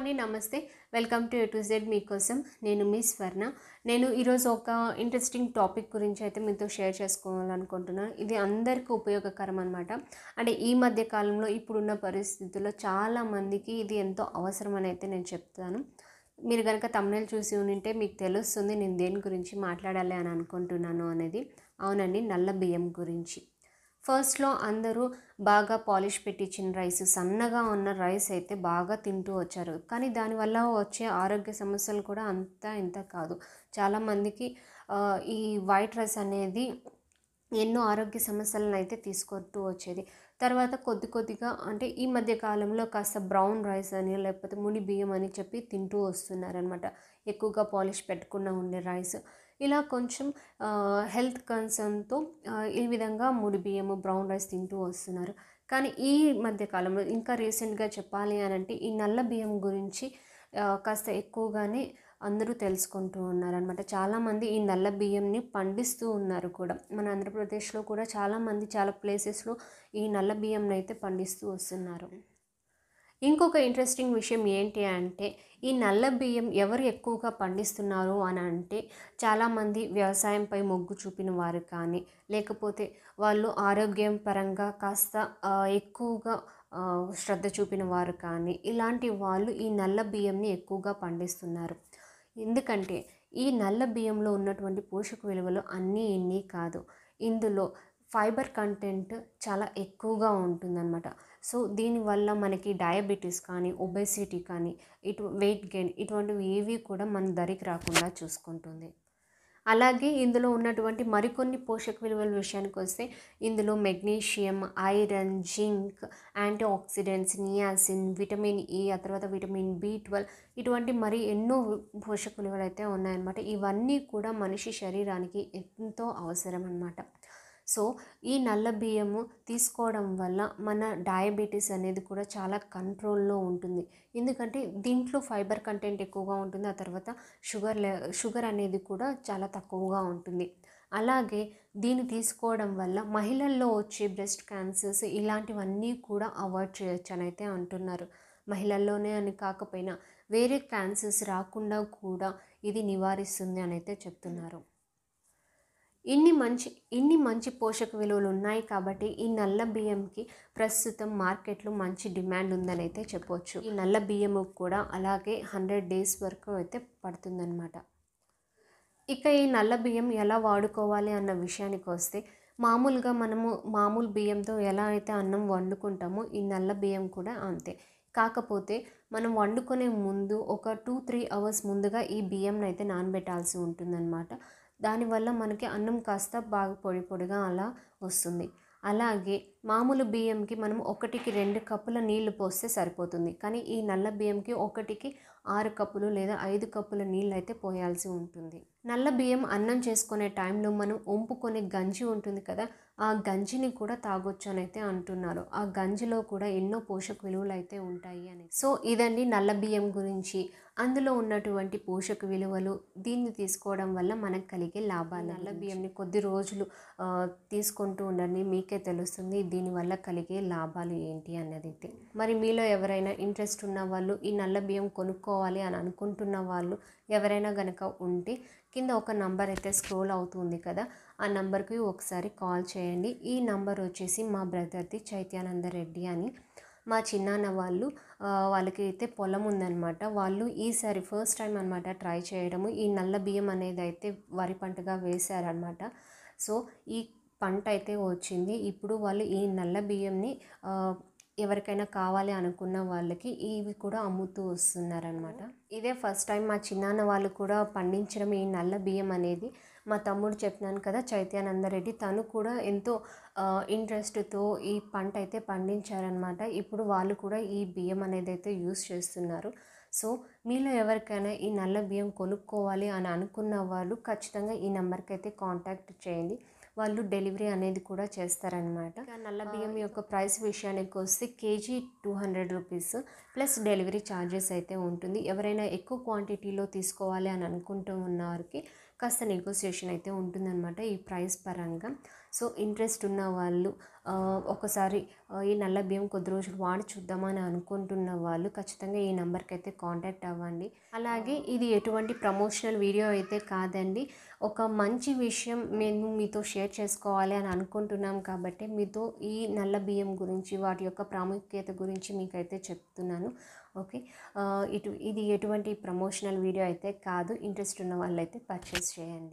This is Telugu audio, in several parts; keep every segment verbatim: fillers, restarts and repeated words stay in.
అండి, నమస్తే. Welcome to A to Z మీకోసం. నేను మీ స్వర్ణ. నేను ఈరోజు ఒక ఇంట్రెస్టింగ్ టాపిక్ గురించి అయితే మీతో షేర్ చేసుకోవాలనుకుంటున్నాను. ఇది అందరికీ ఉపయోగకరం అనమాట. అంటే ఈ మధ్య కాలంలో ఇప్పుడున్న పరిస్థితుల్లో చాలామందికి ఇది ఎంతో అవసరం అని అయితే నేను చెప్తాను. మీరు కనుక తమ్నెల్ చూసి ఉంటే మీకు తెలుస్తుంది నేను దేని గురించి మాట్లాడాలి అని అనుకుంటున్నాను అనేది. అవునండి, నల్ల బియ్యం గురించి. ఫస్ట్లో అందరూ బాగా పాలిష్ పెట్టించిన రైస్, సన్నగా ఉన్న రైస్ అయితే బాగా తింటూ వచ్చారు. కానీ దానివల్ల వచ్చే ఆరోగ్య సమస్యలు కూడా అంతా ఇంత కాదు. చాలామందికి ఈ వైట్ రైస్ అనేది ఎన్నో ఆరోగ్య సమస్యలను అయితే తీసుకొస్తూ వచ్చేది. తర్వాత కొద్ది కొద్దిగా అంటే ఈ మధ్య కాలంలో కాస్త బ్రౌన్ రైస్ అని లేకపోతే ముడి బియ్యం అని చెప్పి తింటూ వస్తున్నారనమాట. ఎక్కువగా పాలిష్ పెట్టకుండా ఉండే రైస్, ఇలా కొంచెం హెల్త్ కన్సర్న్తో ఈ విధంగా ముడి బియ్యము బ్రౌన్ రైస్ తింటూ వస్తున్నారు. కానీ ఈ మధ్య కాలంలో ఇంకా రీసెంట్గా చెప్పాలి అని అంటే ఈ నల్ల బియ్యం గురించి కాస్త ఎక్కువగానే అందరూ తెలుసుకుంటూ ఉన్నారనమాట. చాలామంది ఈ నల్ల బియ్యంని పండిస్తూ ఉన్నారు కూడా. మన ఆంధ్రప్రదేశ్లో కూడా చాలామంది చాలా ప్లేసెస్లో ఈ నల్ల బియ్యంని అయితే పండిస్తూ వస్తున్నారు. ఇంకొక ఇంట్రెస్టింగ్ విషయం ఏంటి అంటే ఈ నల్ల బియ్యం ఎవరు ఎక్కువగా పండిస్తున్నారు అని అంటే చాలామంది వ్యవసాయంపై మొగ్గు చూపిన వారు కానీ, లేకపోతే వాళ్ళు ఆరోగ్యం పరంగా కాస్త ఎక్కువగా శ్రద్ధ చూపిన వారు కానీ, ఇలాంటి వాళ్ళు ఈ నల్ల బియ్యంని ఎక్కువగా పండిస్తున్నారు. ఎందుకంటే ఈ నల్ల బియ్యంలో ఉన్నటువంటి పోషక విలువలు అన్నీ ఇన్ని కాదు. ఇందులో ఫైబర్ కంటెంట్ చాలా ఎక్కువగా ఉంటుందన్నమాట. సో దీనివల్ల మనకి డయాబెటీస్ కానీ, ఒబెసిటీ కానీ, ఇటు వెయిట్ గెయిన్ ఇటువంటివి ఏవి కూడా మన దరికి రాకుండా చూసుకుంటుంది. అలాగే ఇందులో ఉన్నటువంటి మరికొన్ని పోషక విలువల విషయానికి వస్తే ఇందులో magnesium, iron, zinc, antioxidants, niacin, vitamin E, ఆ తర్వాత విటమిన్ బి ట్వెల్వ్ ఇటువంటి మరి ఎన్నో పోషక విలువలు అయితే ఉన్నాయన్నమాట. ఇవన్నీ కూడా మనిషి శరీరానికి ఎంతో అవసరం అన్నమాట. సో ఈ నల్ల బియ్యము తీసుకోవడం వల్ల మన డయాబెటీస్ అనేది కూడా చాలా కంట్రోల్లో ఉంటుంది. ఎందుకంటే దీంట్లో ఫైబర్ కంటెంట్ ఎక్కువగా ఉంటుంది. ఆ తర్వాత షుగర్ లే షుగర్ అనేది కూడా చాలా తక్కువగా ఉంటుంది. అలాగే దీన్ని తీసుకోవడం వల్ల మహిళల్లో వచ్చే బ్రెస్ట్ క్యాన్సర్స్ ఇలాంటివన్నీ కూడా అవాయిడ్ చేయొచ్చు అని అయితే అంటున్నారు. మహిళల్లోనే అని కాకపోయినా వేరే క్యాన్సర్స్ రాకుండా కూడా ఇది నివారిస్తుంది అని అయితే చెప్తున్నారు. ఇన్ని మంచి ఇన్ని మంచి పోషక విలువలు ఉన్నాయి కాబట్టి ఈ నల్ల బియ్యంకి ప్రస్తుతం మార్కెట్లో మంచి డిమాండ్ ఉందని అయితే చెప్పవచ్చు. ఈ నల్ల బియ్యము కూడా అలాగే హండ్రెడ్ డేస్ వరకు అయితే పడుతుందన్నమాట. ఇక ఈ నల్ల బియ్యం ఎలా వాడుకోవాలి అన్న విషయానికి వస్తే మామూలుగా మనము మామూలు బియ్యంతో ఎలా అయితే అన్నం వండుకుంటామో ఈ నల్ల బియ్యం కూడా అంతే. కాకపోతే మనం వండుకునే ముందు ఒక టూ త్రీ అవర్స్ ముందుగా ఈ బియ్యంని అయితే నానబెట్టాల్సి ఉంటుందన్నమాట. దానివల్ల మనకి అన్నం కాస్త బాగా పొడి పొడిగా అలా వస్తుంది. అలాగే మామూలు బియ్యంకి మనం ఒకటికి రెండు కప్పుల నీళ్లు పోస్తే సరిపోతుంది. కానీ ఈ నల్ల బియ్యంకి ఒకటికి ఆరు కప్పులు లేదా ఐదు కప్పుల నీళ్ళు అయితే పోయాల్సి ఉంటుంది. నల్ల బియ్యం అన్నం చేసుకునే టైంలో మనం వంపుకునే గంజి ఉంటుంది కదా, ఆ గంజిని కూడా తాగొచ్చు అని అయితే అంటున్నారు. ఆ గంజిలో కూడా ఎన్నో పోషక విలువలు అయితే ఉంటాయి అని. సో ఇదండి నల్ల బియ్యం గురించి, అందులో ఉన్నటువంటి పోషక విలువలు, దీన్ని తీసుకోవడం వల్ల మనకు కలిగే లాభాలు. నల్ల బియ్యంని కొద్ది రోజులు తీసుకుంటూ ఉండండి, మీకే తెలుస్తుంది దీనివల్ల కలిగే లాభాలు ఏంటి అన్నది అయితే. మరి మీలో ఎవరైనా ఇంట్రెస్ట్ ఉన్న వాళ్ళు, ఈ నల్ల బియ్యం కొనుక్కోవాలి అని అనుకుంటున్న వాళ్ళు ఎవరైనా కనుక ఉంటే కింద ఒక నంబర్ అయితే స్క్రోల్ అవుతుంది కదా, ఆ నంబర్కి ఒకసారి కాల్ చేయండి. ఈ నంబర్ వచ్చేసి మా బ్రదర్ది, చైత్యానంద రెడ్డి అని. మా చిన్నాన్న వాళ్ళు వాళ్ళకి అయితే పొలం ఉందన్నమాట. వాళ్ళు ఈసారి ఫస్ట్ టైం అనమాట ట్రై చేయడము. ఈ నల్ల బియ్యం అనేది అయితే వరి పంటగా వేశారనమాట. సో ఈ పంట అయితే వచ్చింది. ఇప్పుడు వాళ్ళు ఈ నల్ల బియ్యంని ఎవరికైనా కావాలి అనుకున్న వాళ్ళకి ఇవి కూడా అమ్ముతూ వస్తున్నారనమాట. ఇదే ఫస్ట్ టైం మా చిన్నాన్న వాళ్ళు కూడా పండించడం ఈ నల్ల బియ్యం అనేది. మా తమ్ముడు చెప్పినాను కదా, చైత్యానందరెడ్డి, తను కూడా ఎంతో ఇంట్రెస్ట్తో ఈ పంట అయితే పండించారనమాట. ఇప్పుడు వాళ్ళు కూడా ఈ బియ్యం అనేది అయితే యూస్ చేస్తున్నారు. సో మీలో ఎవరికైనా ఈ నల్ల బియ్యం కొనుక్కోవాలి అని అనుకున్న వాళ్ళు ఖచ్చితంగా ఈ నెంబర్కి అయితే కాంటాక్ట్ చేయండి. వాళ్ళు డెలివరీ అనేది కూడా చేస్తారనమాట. నల్ల బియ్యం యొక్క ప్రైస్ విషయానికి వస్తే KG two hundred rupees plus delivery charges అయితే ఉంటుంది. ఎవరైనా ఎక్కువ క్వాంటిటీలో తీసుకోవాలి అని అనుకుంటూ ఉన్న వారికి కాస్త నెగోసియేషన్ అయితే ఉంటుందన్నమాట ఈ ప్రైస్ పరంగా. సో ఇంట్రెస్ట్ ఉన్న వాళ్ళు ఒకసారి ఈ నల్ల బియ్యం కొద్ది రోజులు వాడి చూద్దామని అనుకుంటున్న వాళ్ళు ఖచ్చితంగా ఈ నెంబర్కి అయితే కాంటాక్ట్ అవ్వండి. అలాగే ఇది ఎటువంటి ప్రమోషనల్ వీడియో అయితే కాదండి, ఒక మంచి విషయం మేము మీతో షేర్ చేసుకోవాలి అని అనుకుంటున్నాం కాబట్టి మీతో ఈ నల్ల బియ్యం గురించి వాటి యొక్క ప్రాముఖ్యత గురించి మీకైతే చెప్తున్నాను. ఓకే, ఇటు ఇది ఎటువంటి ప్రమోషనల్ వీడియో అయితే కాదు. ఇంట్రెస్ట్ ఉన్న వాళ్ళైతే పర్చేస్ చేయండి.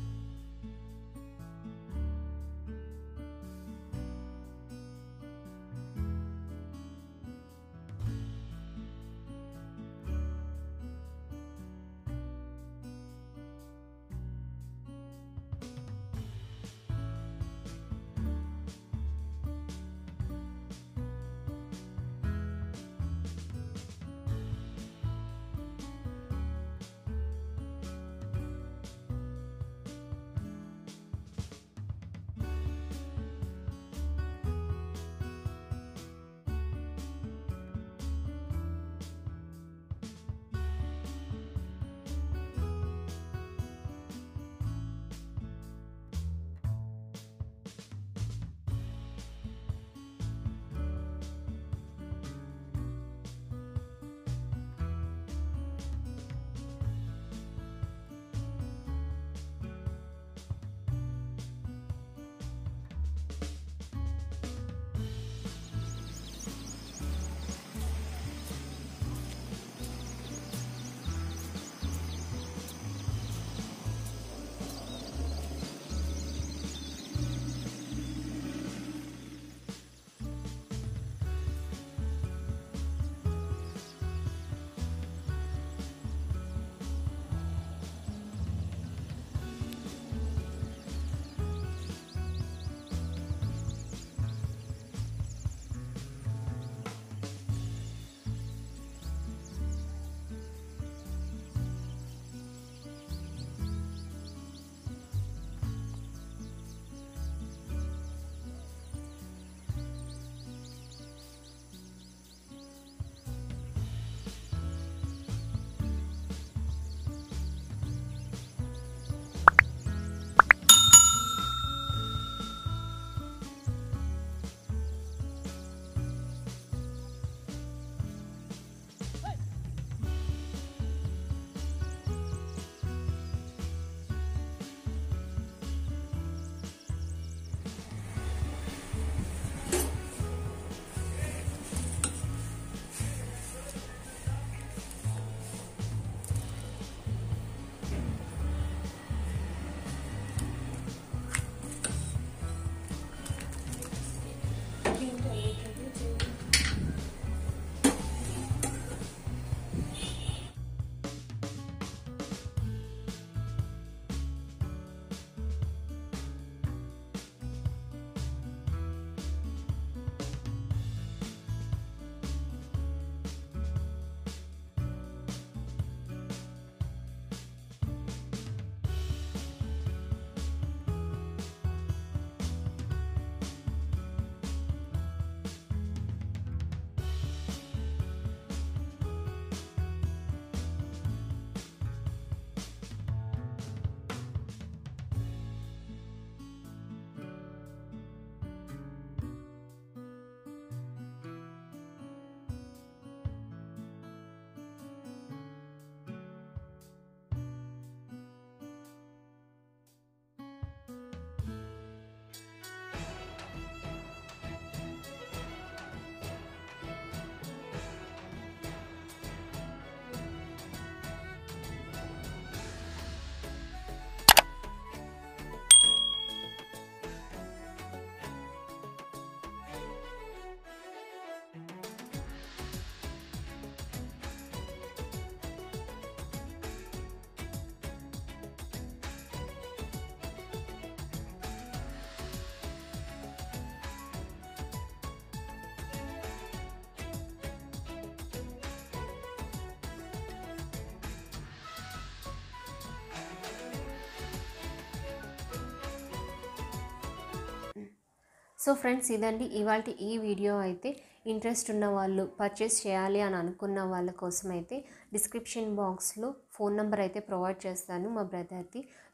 సో ఫ్రెండ్స్, ఇదండి ఇవాల్టి ఈ వీడియో అయితే. ఇంట్రెస్ట్ ఉన్న వాళ్ళు పర్చేస్ చేయాలి అని అనుకున్న వాళ్ళ కోసం అయితే డిస్క్రిప్షన్ బాక్స్లో ఫోన్ నెంబర్ అయితే ప్రొవైడ్ చేస్తాను మా బ్రదర్ది.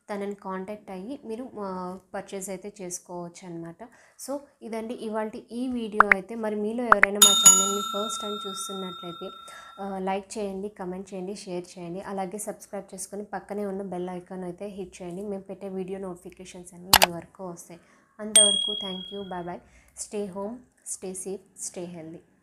తనని కాంటాక్ట్ అయ్యి మీరు పర్చేస్ అయితే చేసుకోవచ్చు అనమాట. సో ఇదండి ఇవాళ ఈ వీడియో అయితే. మరి మీలో ఎవరైనా మా ఛానల్ని ఫస్ట్ టైం చూస్తున్నట్లయితే లైక్ చేయండి, కమెంట్ చేయండి, షేర్ చేయండి. అలాగే సబ్స్క్రైబ్ చేసుకొని పక్కనే ఉన్న బెల్ ఐకాన్ అయితే హిట్ చేయండి. మేము పెట్టే వీడియో నోటిఫికేషన్స్ అన్నీ మీ వరకు వస్తాయి. అంతవరకు thank you, bye bye. Stay home, stay safe, stay healthy.